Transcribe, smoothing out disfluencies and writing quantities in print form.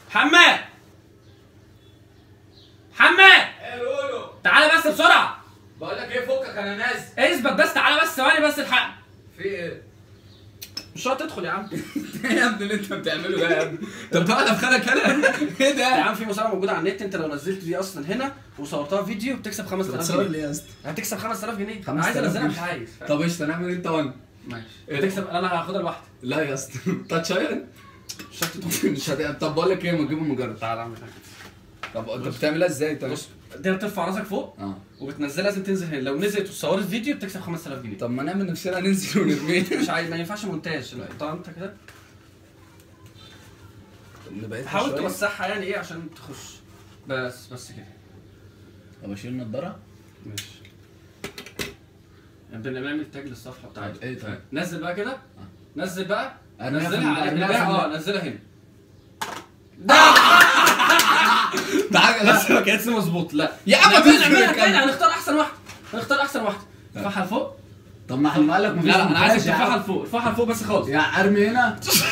محمد محمد قولوا. تعالى بس بسرعه. بقول لك ايه، فكك انا نازل. اثبت بس، تعالى بس ثواني بس الحق. في ايه؟ مش شرط تدخل يا عم. ايه يا ابني اللي انت بتعمله ده يا ابني؟ انت بتعرف خالك انا؟ ايه يا ده؟ عم في مسابقه موجوده على النت، انت لو نزلت دي اصلا هنا وصورتها فيديو بتكسب 5000 بتصور جنيه. ليه يا اسطى؟ هتكسب 5000 جنيه. انا 5000 عايز انزلها جنيه. مش عايز. طب قشطه نعمل انت وانا. ماشي. إيه؟ هتكسب، انا هاخدها لوحدي. لا يا اسطى تاتش ايرون مش شرط تدخل. مش طب بقول لك ايه، ما تجيبه مجرد. تعالى اعمل حاجه. طب انت بتعملها ازاي طيب؟ بص دي بترفع راسك فوق اه وبتنزلها، لازم تنزل هنا. لو نزلت وصورت فيديو بتكسب 5000 جنيه. طب ما نعمل نفسنا ننزل ونرميه. مش عايز، ما ينفعش مونتاج. طب انت كده نبقى حاول توسعها يعني ايه عشان تخش. بس كده. طب اشيل النضاره؟ ماشي. بنعمل تاج للصفحه بتاعتك. ايه طيب؟ نزل بقى كده. نزل بقى. أرميها نزلها على أرميها نزلها هنا. تعالى بس ما كانتش مظبوط. لا يا عم نعملها تاني. هنختار احسن واحده. ارفعها لفوق. طب ما احنا قال لك لا انا عايزك ترفعها لفوق. ارفعها لفوق بس خالص. يا ارمي هنا.